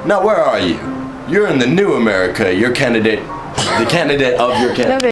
Now where are you? You're in the new America. You're candidate, the candidate of your candidate.